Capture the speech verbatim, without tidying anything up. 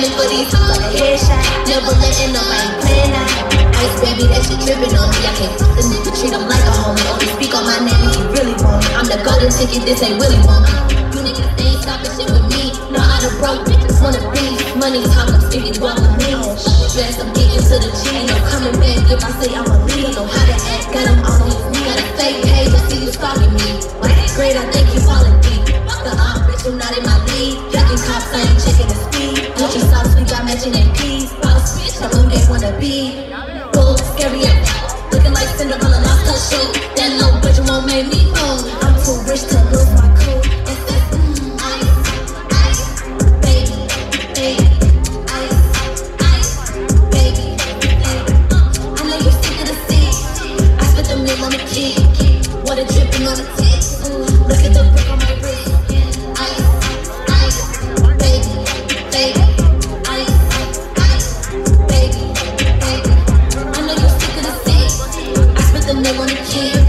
falling for these hoes like a headshot. Never letting nobody play now. Ice baby, that shit tripping on me. I can't fuck the nigga, treat him like a homie. Only speak on my name if he really want me. I'm the golden ticket, this ain't Willy Wonka. You niggas ain't stopping shit with me. No, I done broke bitches wanna be. Money talk, I'm speaking well with me. Fast, I'm getting to the G. Ain't no coming back if I say I'ma leave. Know how to act, got them on me. Got a fake page, I see you stalking me. Like great, I think you falling deep. Fuck the op, bitch, you not in my league. Jacking cops, I ain't checking the speed. Gucci sauce, we got matching A Ps. Boss bitch, I'm who they wanna be. Bull, scary ass. Looking like Cinderella, lost her shoe. That low bitch won't make me old. I'm too rich to lose my cool. It's that mm, ice, ice, baby, baby, ice, ice, baby, baby. I know you sick of the sea. I spent the mill on the key. Water dripping on the tip. Look at the brick on my wrist. Ice, ice, baby, baby, ice, ice, baby, baby. I know you sick of the sea. I spent the mill on the key.